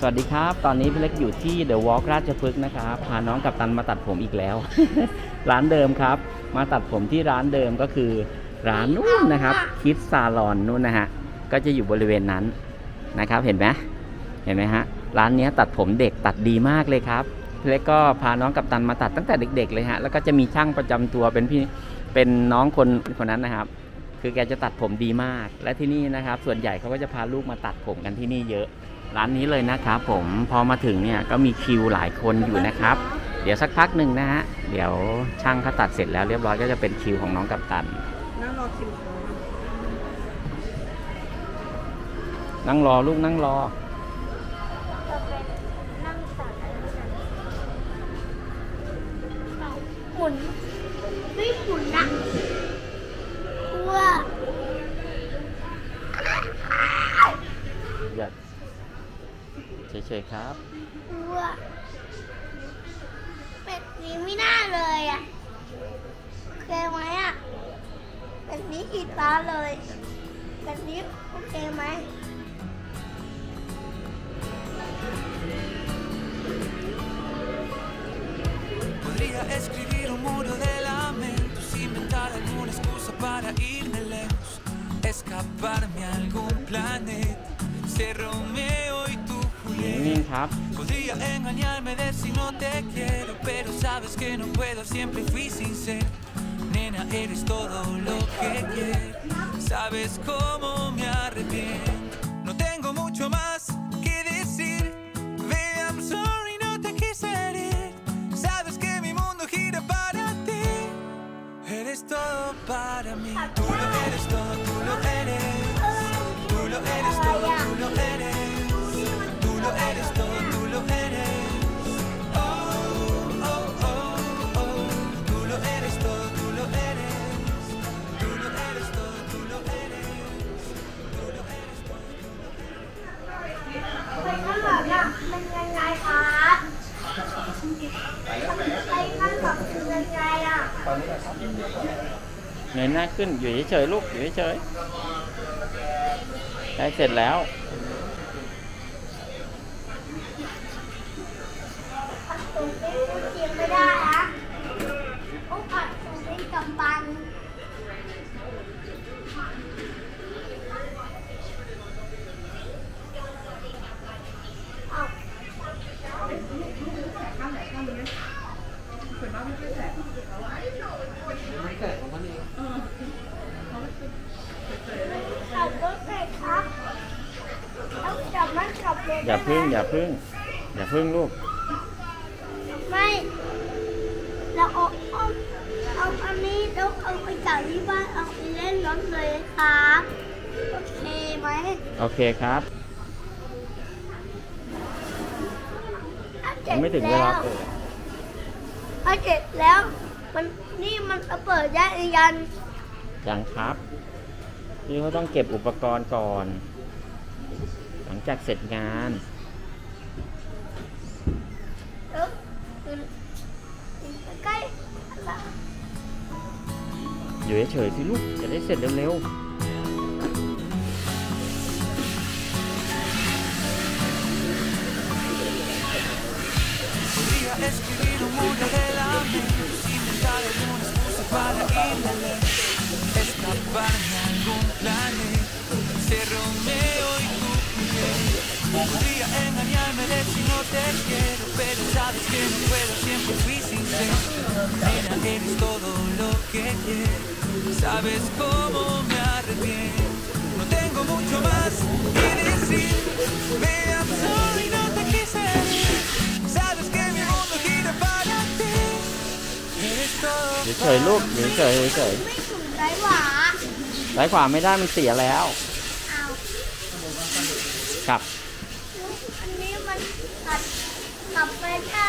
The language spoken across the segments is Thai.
วัสดีครับตอนนี้พี่เล็กอยู่ที่เดอะวอล์กราชพฤกษ์นะครับพาน้องกัปตันมาตัดผมอีกแล้ว ร้านเดิมครับมาตัดผมที่ร้านเดิมก็คือร้านนู้นนะครับคิดซาลอนนู้นนะฮะก็จะอยู่บริเวณนั้นนะครับเห็นไหมฮะร้านนี้ตัดผมเด็กตัดดีมากเลยครับพี่เล็กก็พาน้องกัปตันมาตัดตั้งแต่เด็กๆเลยฮะแล้วก็จะมีช่างประจำตัวเป็นน้องคนนั้นนะครับคือแกจะตัดผมดีมากและที่นี่นะครับส่วนใหญ่เขาก็จะพาลูกมาตัดผมกันที่นี่เยอะร้านนี้เลยนะครับผมพอมาถึงเนี่ยก็มีคิวหลายคนอยู่นะครับเดี๋ยวสักพักหนึ่งนะฮะเดี๋ยวช่างเขาตัดเสร็จแล้วเรียบร้อยก็จะเป็นคิวของน้องกัปตันนั่งรอคิวนั่งรอลูกนั่งรอหมุนไม่หมุนนะว่าอย่าเฉยๆครับว่าเป็ดนี้ไม่น่าเลยอ่ะโอเคไหมอ่ะเป็ดนี้อีกตาเลยเป็ดนี้โอเคไหม Podría escribir un muro de lamentos, inventar alguna excusa para irme lejos, escaparme a algún planeta, ser Romeo y tú Julieta. Podría engañarme, decir no te quiero, pero sabes que no puedo, siempre fui sincero. Nena, eres todo lo que quiero, sabes cómo me arrepiento. No tengo mucho más que decir, baby, I'm sorry, no te quise herir. Sabes que mi mundo gira para ti, eres todo para mí. Tú lo eres todo, tú lo eres. Tú lo eres todo, tú lo eres. Tú lo eres todo, tú lo eres. Oh, oh, oh, oh. Tú lo eres todo, tú lo eres. Tú lo eres todo, tú lo eres. Tú lo eres todo, tú lo eres. ไปข้างหลังอ่ะมันยังไงครับไปข้างหลังคือยังไงอ่ะเงยหน้าขึ้นอยู่เฉยๆลูกอยู่เฉยๆได้เสร็จแล้วผัดถุงไม่เทียมไม่ได้นะโอ้ผัดถุงเป็นกำบังอย่าพึ่งลูกไม่เราเอาอันนี้แล้วเอาไปจากที่บ้านเอาไปเล่นรถเลยครับโอเคไหมโอเคครับยังไม่ถึงเวลาเปิดถ้าเสร็จแล้วมันเปิดได้หรือยังยังครับพี่เขาต้องเก็บอุปกรณ์ก่อนหลังจากเสร็จงานใกล้อยู่เฉยๆสิลูกจะได้เสร็จเร็วๆ Escribir un muro de lamentos, inventar alguna excusa para irme lejos, escaparme a algún planeta, ser Romeo y tú Julieta. Podría engañarme, decir no te quiero, pero sabes que no puedo, siempre fui sincero. Nena, eres todo lo que quiero, sabes cómo me arrepiento. No tengo mucho más que decir, baby, I'm sorry, no te quise herir. Sabes que mi mundo gira para ti, eres todo. เฉยๆลูกเฉยๆไม่ถึงซ้ายขวาซ้ายขวาไม่ได้มันเสียแล้วครับอันนี้มันกลับไปได้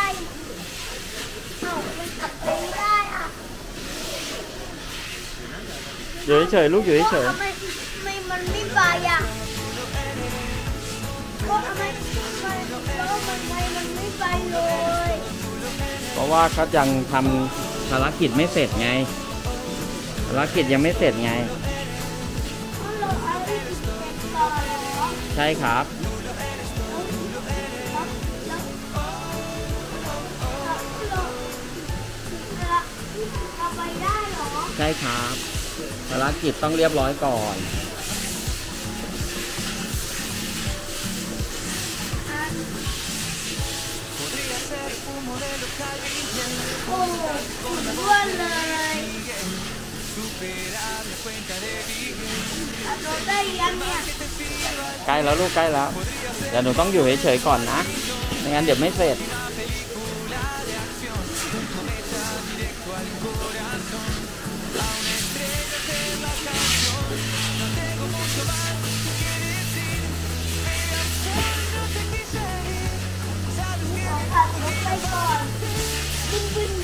มันกลับไปไม่ได้อ่ะอยู่เฉยๆลูกอยู่เฉยๆมันไม่ไปอ่ะก็ทำไมมันไม่ไปเลยเพราะว่าเขายังทำภารกิจไม่เสร็จไงภารกิจยังไม่เสร็จไงใช่ครับใช่ครับภารกิจต้องเรียบร้อยก่อนโอ้อ้วนเลยเราได้ยังเนี่ยใกล้แล้วลูกใกล้แล้วเดี๋ยวหนูต้องอยู่เฉยๆก่อนนะไม่งั้นเดี๋ยวไม่เสร็จขับรถไปก่อนบึ้นบึ้น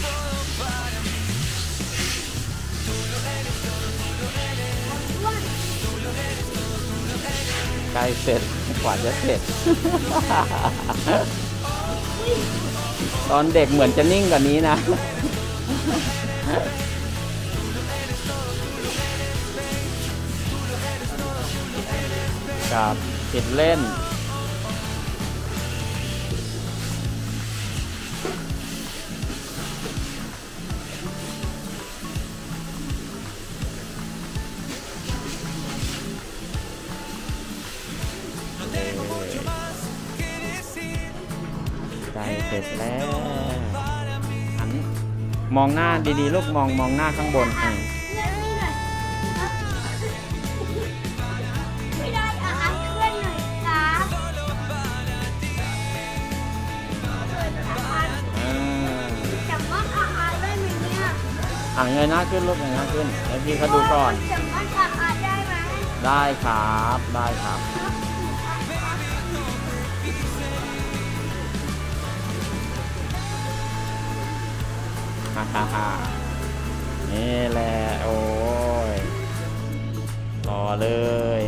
ใกล้เสร็จกว่าจะเสร็จ ตอนเด็กเหมือนจะนิ่งกว่านี้นะครับติดเล่นใกล้เสร็จแล้วหันมองหน้าดีๆลูกมองหน้าข้างบนไม่ได้อาหารเพื่อนหน่อยครับจับมัดอาหารได้ไหมเนี่ยเงยหน้าขึ้นลูกเงยหน้าขึ้นให้พี่เขาดูก่อนจับมัดอาหารได้ไหมได้ครับได้ครับฮ่านี่แหละโอ้ยรอเลย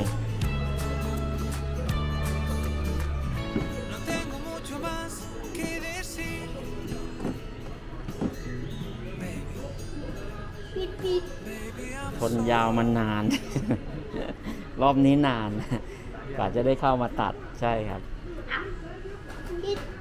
ปิดทนยาวมานาน รอบนี้นาน กว่าจะได้เข้ามาตัดใช่ครับปิด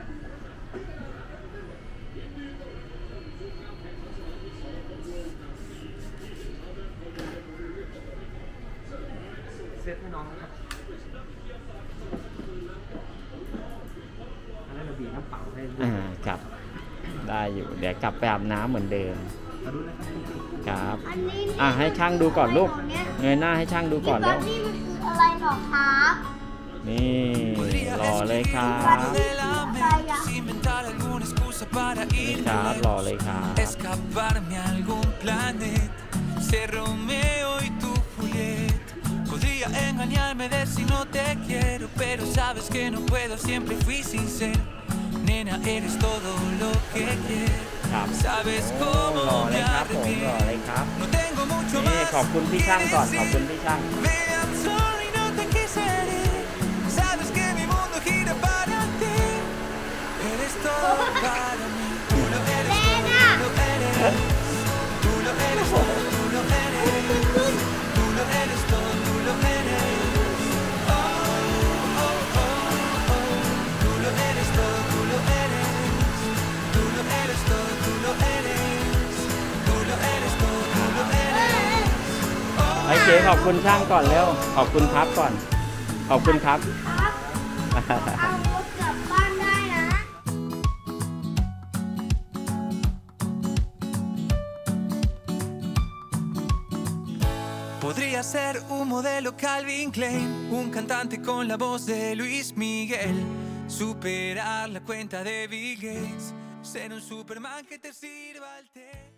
เซตให้น้องนะครับแล้วเราบีบน้ำเปล่าให้ครับได้อยู่เดี๋ยวกลับไปอาบน้ำเหมือนเดิมครับให้ช่างดูก่อนลูกเงยหน้าให้ช่างดูก่อนแล้วนี่มันคืออะไรหรอครับนี่รอเลยครับนี่ครับรอเลยครับ Podría engañarme decir no te quiero, pero sabes que no puedo, siempre fui sincero. Nena, eres todo lo que quiero. Sabes cómo me arrepiento. No tengo mucho más. ขอบคุณพี่ช่างก่อนขอบคุณพี่ช่าง I'm sorry, no te quise herir. Sabes que mi mundo gira para ti. Eres todo para mí. Tú lo eres todo, tú lo eres. Tú lo eres todo, tú lo eres. Tú lo eres todo, tú lo eres. Oh, oh, oh, oh. Tú lo eres todo, tú lo eres. Tú lo eres todo, tú lo eres. Tú lo eres todo, tú lo eres. โอเคขอบคุณช่างก่อนเร็วขอบคุณครับก่อนขอบคุณครับเอารถกลับบ้านได้นะ Podría ser un modelo Calvin Klein, un cantante con la voz de Luis Miguel, superar la cuenta de Bill Gates, ser un Superman que te sirva el té.